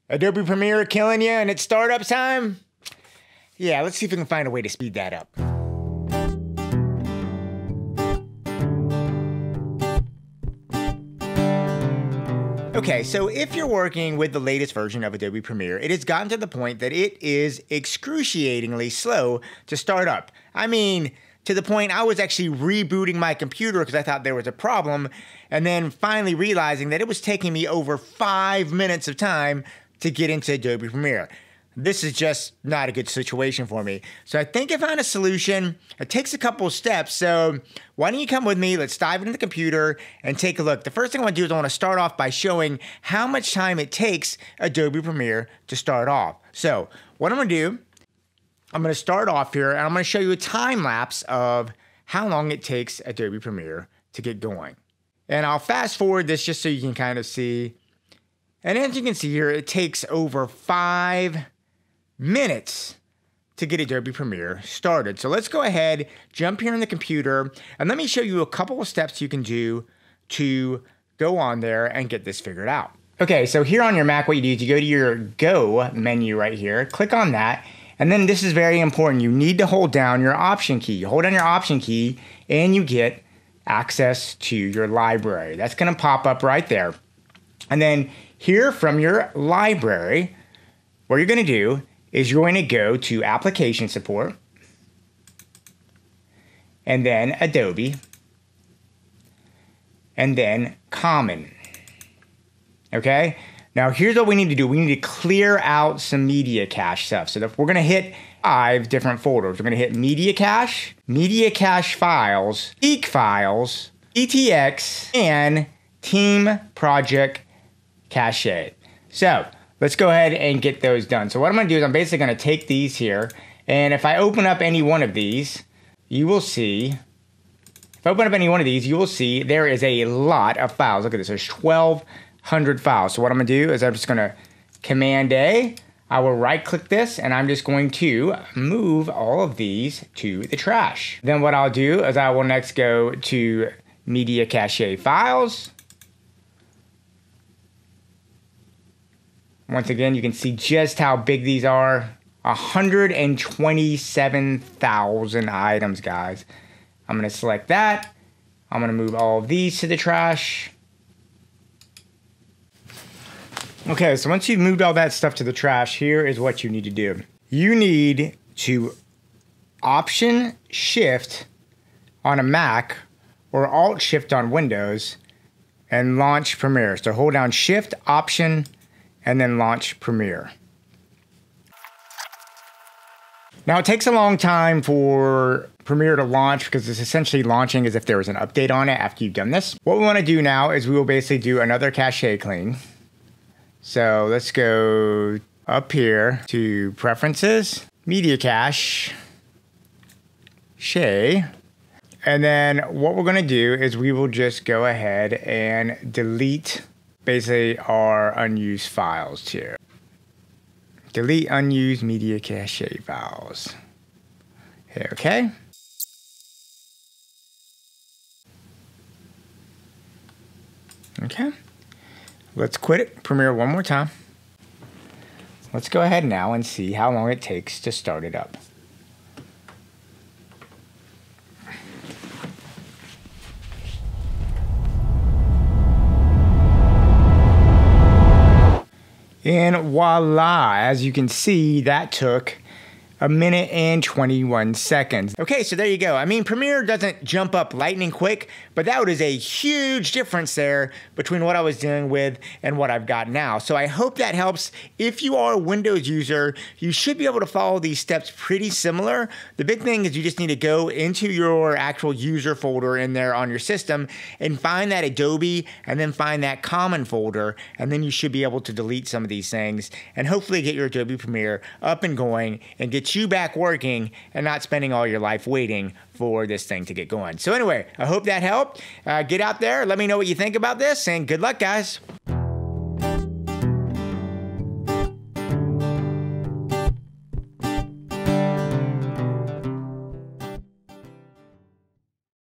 Adobe Premiere killing you and it's startup time? Yeah, let's see if we can find a way to speed that up. Okay, so if you're working with the latest version of Adobe Premiere, it has gotten to the point that it is excruciatingly slow to start up. I mean, to the point I was actually rebooting my computer because I thought there was a problem, and then finally realizing that it was taking me over 5 minutes of time to get into Adobe Premiere. This is just not a good situation for me. So I think I found a solution. It takes a couple of steps. So why don't you come with me? Let's dive into the computer and take a look. The first thing I want to do is I want to start off by showing how much time it takes Adobe Premiere to start off. So what I'm going to do, I'm going to start off here and I'm going to show you a time lapse of how long it takes Adobe Premiere to get going. And I'll fast forward this just so you can kind of see. And as you can see here, it takes over 5 minutes to get Adobe Premiere started. So let's go ahead, jump here in the computer, and let me show you a couple of steps you can do to go on there and get this figured out. Okay, so here on your Mac, what you do is you go to your Go menu right here, click on that, and then this is very important. You need to hold down your Option key. You hold down your Option key, and you get access to your library. That's gonna pop up right there. And then here from your library, what you're gonna do is you're going to go to Application Support, and then Adobe, and then Common. Okay? Now here's what we need to do. We need to clear out some media cache stuff. So we're gonna hit 5 different folders. We're gonna hit Media Cache Files, Peak Files, ETX, and Team Project Cache. So let's go ahead and get those done. So what I'm gonna do is I'm basically gonna take these here, and if I open up any one of these, you will see, there is a lot of files. Look at this, there's 1,200 files. So what I'm gonna do is I'm just gonna Command A, I will right click this, and I'm just going to move all of these to the trash. Then what I'll do is I will next go to Media Cache Files. Once again, you can see just how big these are. 127,000 items, guys. I'm gonna select that. I'm gonna move all of these to the trash. Okay, so once you've moved all that stuff to the trash, here is what you need to do. You need to Option Shift on a Mac or Alt Shift on Windows and launch Premiere. So hold down Shift, Option, and then launch Premiere. Now it takes a long time for Premiere to launch because it's essentially launching as if there was an update on it after you've done this. What we want to do now is we will basically do another cache clean. So let's go up here to Preferences, Media Cache, and then what we're going to do is we will just go ahead and delete basically our unused files here. Delete unused media cache files. Okay. Okay. Let's quit it. Premiere one more time. Let's go ahead now and see how long it takes to start it up. And voila, as you can see, that took 1 minute and 21 seconds. Okay, so there you go. I mean, Premiere doesn't jump up lightning quick, but that is a huge difference there between what I was dealing with and what I've got now. So I hope that helps. If you are a Windows user, you should be able to follow these steps pretty similar. The big thing is you just need to go into your actual user folder in there on your system and find that Adobe and then find that Common folder, and then you should be able to delete some of these things and hopefully get your Adobe Premiere up and going and get you back working and not spending all your life waiting for this thing to get going. So anyway, I hope that helped. Get out there, let me know what you think about this, and good luck, guys.